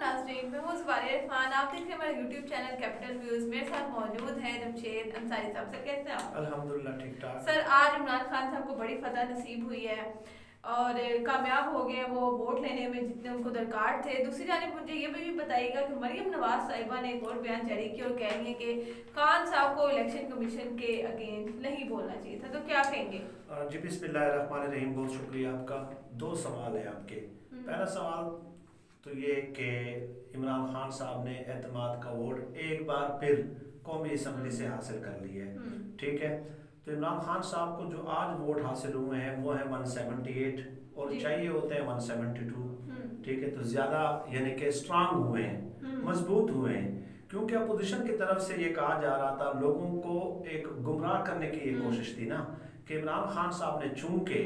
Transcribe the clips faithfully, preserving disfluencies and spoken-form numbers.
नाज़रीन, मैं हूँ ज़ुबारिया इरफान। आप देख रहे हैं हमारा यूट्यूब चैनल कैपिटल व्यूज़। मेरे साथ मौजूद हैं जमशेद अंसारी साहब। सर कैसे हैं आप? अल्हम्दुलिल्लाह ठीक ठाक। सर आज इमरान खान साहब को बड़ी फतह नसीब हुई है और कामयाब हो गए वो वोट लेने में जितने उनको दरकार थे। दूसरी जानिब मुझे ये भी बताइएगा कि मरियम नवाज साहिबा ने एक और बयान जारी किया और कह रही है कि खान साहब को इलेक्शन कमीशन के अगेंस्ट नहीं बोलना चाहिए था, तो क्या कहेंगे? जी बिस्मिल्लाहिर्रहमानिर्रहीम, बहुत शुक्रिया आपका। दो सवाल है आपके। पहला सवाल तो ये कि इमरान खान साहब ने एतमाद का वोट एक बार फिर कौमी असम्बली से हासिल कर लिया है, ठीक है। तो इमरान खान साहब को जो आज वोट हासिल हुए हैं वो है वन सेवेंटी एट और चाहिए होते हैं वन सेवेंटी टू, ठीक है। तो ज़्यादा यानी कि स्ट्रांग हुए हैं, मजबूत हुए हैं, क्योंकि अपोजिशन की तरफ से ये कहा जा रहा था, लोगों को एक गुमराह करने की ये कोशिश थी ना कि इमरान खान साहब ने चूंकि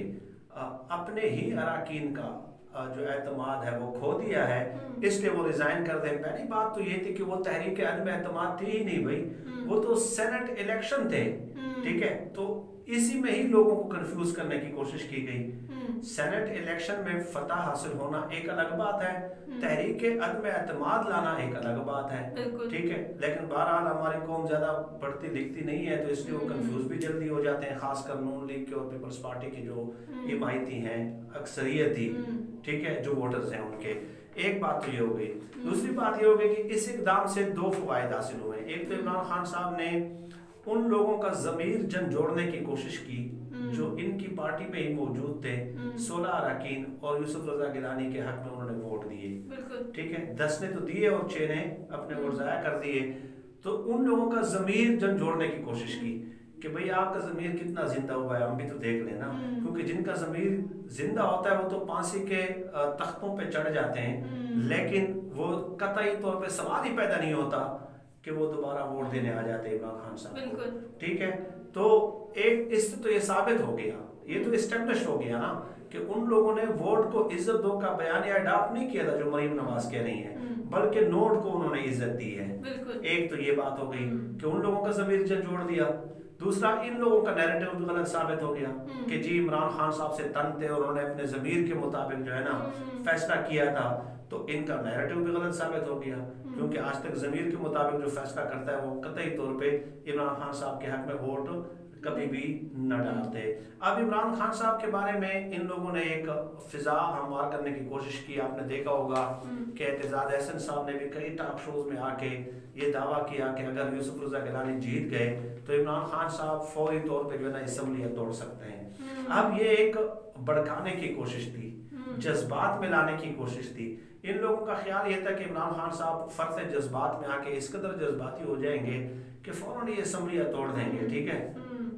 अपने ही अराकीन का जो एतमाद है वो खो दिया है, इसलिए वो रिजाइन कर दें। पहली बात तो ये थी कि वो तहरीक अदम एतमाद थी ही नहीं भाई, वो तो सेनेट इलेक्शन थे, ठीक है। तो इसी में ही लोगों को कंफ्यूज करने की कोशिश की गई। सेनेट इलेक्शन में फतह हासिल होना एक अलग बात है, तहरीक अदम एतमाद लाना एक अलग बात है, ठीक है। लेकिन बहरहाल हमारी कौम ज्यादा पढ़ती लिखती नहीं है, तो इसलिए वो कंफ्यूज भी जल्दी हो जाते हैं, खासकर नून लीग के और पीपल्स पार्टी की जो हिमायती हैं, अक्सरियती, ठीक है, जो वोटर्स हैं उनके। एक बात तो ये हो गई। दूसरी बात ये हो गई कि इस इकदाम से दो फवायद हासिल हुए। एक तो इमरान खान साहब ने उन लोगों का ज़मीर जन जोड़ने की कोशिश की जो इनकी पार्टी में ही मौजूद थे, सोलह अरकान और यूसुफ रजा गिलानी के हक में उन्होंने वोट दिए, ठीक है। दस ने तो दिए और छह ने अपने वोट ज़ाया कर दिए। तो उन लोगों का ज़मीर जन जोड़ने की कोशिश की कि भाई आपका ज़मीर कितना जिंदा हुआ है, हम भी तो देख लेना, क्योंकि जिनका ज़मीर जिंदा होता है वो तो फांसी के तख्तों पे चढ़ जाते हैं, लेकिन वो कतई तौर पे सवाल ही पैदा नहीं होता कि वो दोबारा वोट देने आ जाते इमरान खान साहब को, ठीक है। तो एक इससे तो ये साबित हो गया, ये तो इस्टेब्लिश हो गया ना कि उन लोगों ने वोट को इज्जत दो का बयान या अडॉप्ट नहीं किया था जो मरीम नवाज कह रही है, बल्कि नोट को उन्होंने इज्जत दी है। एक तो ये बात हो गई कि उन लोगों का ज़मीर जन जोड़ दिया। दूसरा, इन लोगों का नैरेटिव भी गलत साबित हो गया कि जी इमरान खान साहब से तंग थे और उन्होंने अपने ज़मीर के मुताबिक जो है ना फैसला किया था, तो इनका नैरेटिव भी गलत साबित हो गया, क्योंकि आज तक ज़मीर के मुताबिक जो फैसला करता है वो कतई तौर पे इमरान खान साहब के हक में वोट कभी भी न डालते। अब इमरान खान साहब के बारे में इन लोगों ने एक फिजा हमवार करने की कोशिश की। आपने देखा होगा कि एतजाज अहसन साहब ने भी कई टॉक शोज में आके ये दावा किया कि अगर यूसुफ रजा गिलानी जीत गए तो इमरान खान साहब फौरी तौर पे जो है ना असम्बली तोड़ सकते हैं। अब ये एक भड़काने की कोशिश थी, जज्बात में लाने की कोशिश थी। इन लोगों का ख्याल ये था कि इमरान खान साहब फर्ज जज्बात में आके इस कदर जज्बाती हो जाएंगे कि फौरन ये असम्बली तोड़ देंगे, ठीक है।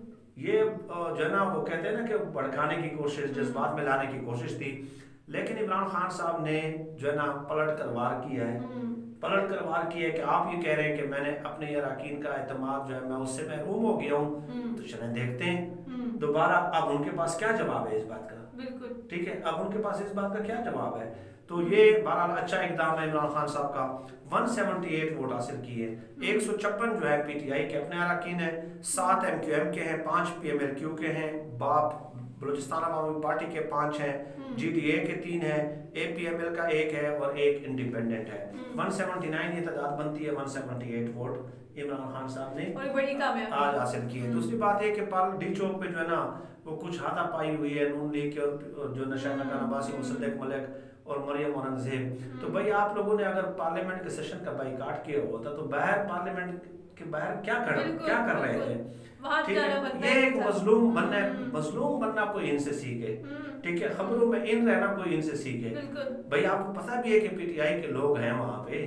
ये जो है ना वो कहते हैं ना कि भड़काने की कोशिश, जज्बात में लाने की कोशिश थी। लेकिन इमरान खान साहब ने जो है ना पलट कर वार किया है, पलट कर वार किया है कि आप ये कह रहे हैं कि मैंने अपने अरकान का एतमाद जो है मैं उससे महरूम हो गया हूँ, तो चलें देखते हैं दोबारा अब उनके पास क्या जवाब है इस बात का, बिल्कुल ठीक है। अब उनके पास इस बात का क्या जवाब है। तो ये बहरहाल अच्छा इकदाम है इमरान खान साहब का। वन सेवेंटी एट वोट हासिल किए, एक सौ छप्पन जो है पीटीआई के अपने अरकान है, सात एमक्यूएम के हैं, पाँच पीएमएलक्यू के हैं, बाप बलूचिस्तान अवामी पार्टी के पाँच हैं, जीडीए के तीन हैं, एपीएमएल का एक है और एक इंडिपेंडेंट है। वन सेवेंटी नाइन ये तादाद बनती है। One seventy eight vote Imran Khan sahab ने बड़ी कामयाबी आज हासिल की है। दूसरी बात है कि पाल डी चौक पे जो है ना वो कुछ हाथापाई हुई है नून लीग के और जो नशा अब्बासी, मुसद्दिक मलिक और मरियम औरंगजेब। तो भाई आप लोगों ने अगर पार्लियामेंट के सेशन का बाइकाट किया होता तो बाहर पार्लियामेंट के बाहर क्या कर क्या कर रहे थे, ठीक है। ये एक मजलूम बनना, मजलूम बनना कोई इनसे सीखे, ठीक है। खबरों में इन रहना कोई इनसे सीखे। भाई आपको पता भी है कि पीटीआई के लोग हैं वहां पे,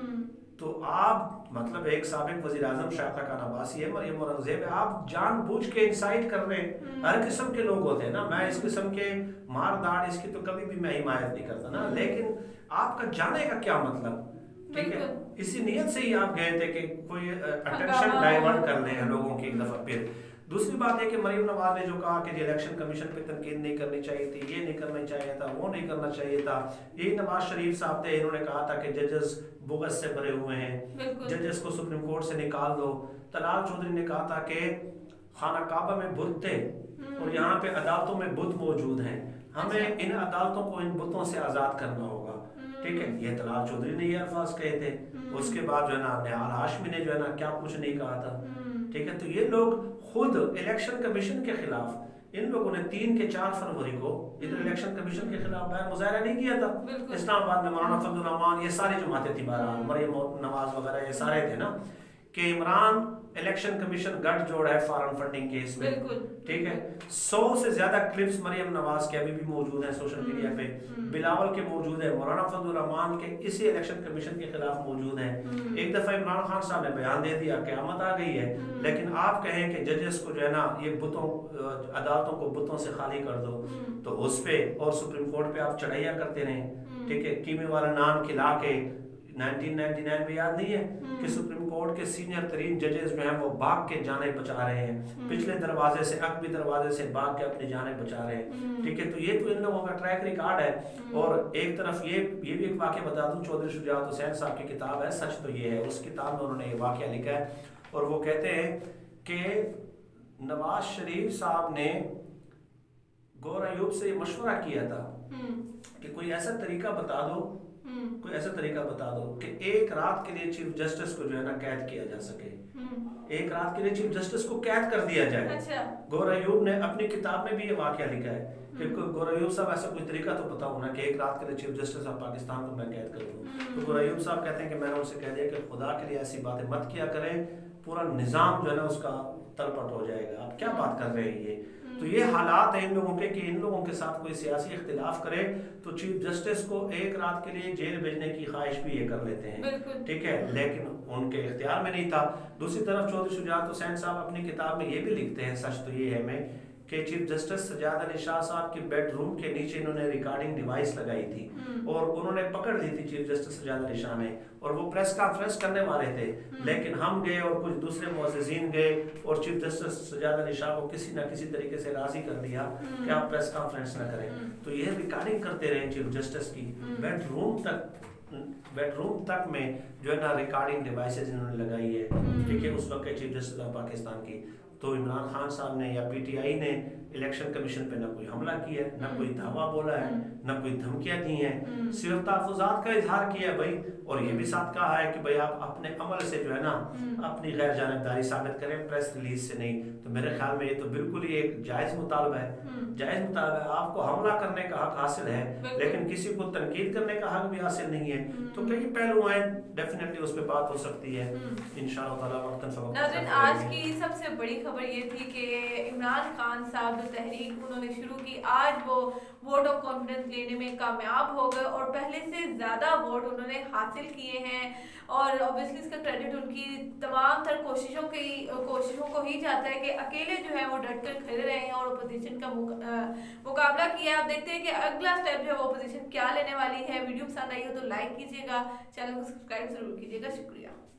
तो आप मतलब एक साबिक वजीर आजम शाखा का नबासी है, मरियम औरंगजेब है, आप जानबूझ के इंसाइट कर रहे हैं। हर किस्म के लोग होते हैं ना, मैं इस किस्म के मार दाड़ इसकी तो कभी भी मैं हिमायत नहीं करता ना, लेकिन आपका जाने का क्या मतलब, ठीक है। इसी नियत से ही आप गए थे कि कोई अटेंशन डाइवर्ट कर रहे हैं लोगों की एक दफा फिर। दूसरी बात है कि मरियम नवाज ने जो कहा कि इलेक्शन कमीशन पे तनकीद नहीं करनी चाहिए थी, ये नहीं करना चाहिए था, वो नहीं करना चाहिए था। यही नवाज शरीफ साहब थे, इन्होंने कहा था कि जजेस बोगस से भरे हुए हैं, जजेस को सुप्रीम कोर्ट से निकाल दो। तलाल चौधरी ने कहा था कि खाना काबा में बुत थे और यहाँ पे अदालतों में बुत मौजूद हैं, हमें इन अदालतों को इन बुतों से आज़ाद करना होगा, ठीक है, ये तलाल चौधरी ने ये अल्फाज कहे थे, उसके बाद जो है ना निहाल हाशमी ने जो है ना क्या कुछ नहीं कहा था, ठीक है। तो ये लोग खुद इलेक्शन कमीशन के खिलाफ, इन लोगों ने तीन के चार फरवरी को इधर इलेक्शन कमीशन के खिलाफ बैन मुजाहरा नहीं किया था इस्लामाबाद में। मौलाना फजलुर रहमान ये सारी जमातें थी, बहरहाल मरियम नवाज वगैरह ये सारे थे ना, कि इमरान इलेक्शन कमीशन गठजोड़ है फॉरेन फंडिंग केस में, ठीक है। सौ से ज्यादा क्लिप्स मरियम नवाज के अभी भी मौजूद हैं सोशल मीडिया पे, बिलावल के मौजूद है, मौलाना फजलुर रहमान के इसी इलेक्शन कमीशन के खिलाफ मौजूद हैं। एक दफा इमरान खान साहब ने बयान दे दिया क़यामत आ गई है, लेकिन आप कहें कि जजेस को जो है ना ये बुतों अदालतों को बुतों से खाली कर दो, तो उस पे और सुप्रीम कोर्ट पे आप चढ़ाइयाँ करते रहें, ठीक है। कीमे वाला नाम खिला के नाइनटीन नाइनटी नाइन में याद नहीं है कि सुप्रीम कोर्ट के सीनियर तरीन जजेस जो हैं वो भाग के जाने बचा रहे हैं, पिछले दरवाजे से अकबी दरवाजे से भाग के अपनी जाने बचा रहे हैं, ठीक है। तो ये तो इन लोगों का ट्रैक रिकॉर्ड है। और एक तरफ ये ये भी एक वाक़या बता दूं, चौधरी शुजात हुसैन साहब की किताब है सच तो ये है, उस किताब में उन्होंने ये वाक़या लिखा है और वो कहते हैं कि नवाज शरीफ साहब ने गौर अयूब से मशवरा किया था कि कोई ऐसा तरीका बता दो, कोई ऐसा तरीका बता दो कि एक रात के लिए चीफ जस्टिस को जो है ना कैद किया जा सके, एक रात के लिए चीफ जस्टिस को कैद कर दिया जाए। अच्छा। गौर अयूब ने अपनी किताब में भी ये वाकया लिखा है कि गौर अयूब साहब ऐसा कोई तरीका तो पता होना कि एक रात के लिए चीफ जस्टिस ऑफ पाकिस्तान को मैं कैद कर दूं। तो गौर अयूब साहब कहते हैं कि मैंने उनसे कह दिया कि खुदा के लिए ऐसी बातें मत किया करें, पूरा निजाम जो है ना उसका तलपट हो जाएगा, आप क्या बात कर रहे हैं ये। तो ये हालात है इन लोगों के कि इन लोगों के साथ कोई सियासी इख्तिलाफ करे तो चीफ जस्टिस को एक रात के लिए जेल भेजने की ख्वाहिश भी ये कर लेते हैं, ठीक है, लेकिन उनके इख्तियार में नहीं था। दूसरी तरफ चौधरी शुजात हुसैन साहब अपनी किताब में ये भी लिखते हैं, सच तो ये है में कि चीफ जस्टिस सज्जाद अली शाह साहब के बेडरूम के नीचे इन्होंने रिकॉर्डिंग डिवाइस लगाई थी और उन्होंने पकड़ ली थी चीफ जस्टिस सज्जाद अली शाह ने, और वो प्रेस कॉन्फ्रेंस करने वाले थे, लेकिन हम गए और कुछ दूसरे मुअज़्ज़िज़ीन गए और चीफ जस्टिस सज्जाद अली शाह को किसी न किसी तरीके से राजी कर दिया कि आप प्रेस कॉन्फ्रेंस न करें। तो ये रिकॉर्डिंग करते रहे चीफ जस्टिस की, बेडरूम तक बेडरूम तक में जो है ना रिकॉर्डिंग डिवाइसेज इन्होंने लगाई है, ठीक है, उस वक्त के चीफ जस्टिस ऑफ पाकिस्तान की। तो इमरान खान साहब ने या पीटीआई ने इलेक्शन कमीशन पे न कोई हमला किया है, न कोई धावा बोला है, न कोई धमकियां दी हैं, सिर्फ तहफ़्फ़ुज़ात का इजहार किया है भाई, और ये भी साथ कहा है कि भाई आप अपने अमल से जो है ना अपनी गैर जानबदारी साबित करें, प्रेस रिलीज से नहीं। तो मेरे ख्याल में ये तो बिल्कुल ही एक जायज़ मुतालबा है, जायज़ मुतालबा है। आपको हमला करने का हक हासिल है, लेकिन किसी को तनकीद करने का हक भी हासिल नहीं है। तो कई पहलू हैं, डेफिनेटली उस पर बात हो सकती है इंशाअल्लाह ताला वक्तन फवक्तन। आज की सबसे बड़ी खबर ये थी कि इमरान खान साहब जो तहरीक उन्होंने शुरू की, आज वो वोट ऑफ कॉन्फिडेंस लेने में कामयाब हो गए और पहले से ज़्यादा वोट उन्होंने हासिल किए हैं। और ऑब्वियसली इसका क्रेडिट उनकी तमाम तर कोशिशों की कोशिशों को ही जाता है कि अकेले जो है वो डट कर खड़े रहे हैं और अपोजिशन का मुकाबला किया। आप देखते हैं कि अगला स्टेप जो है वो अपोजिशन क्या लेने वाली है। वीडियो पसंद आई हो तो लाइक कीजिएगा, चैनल को सब्सक्राइब जरूर कीजिएगा। शुक्रिया।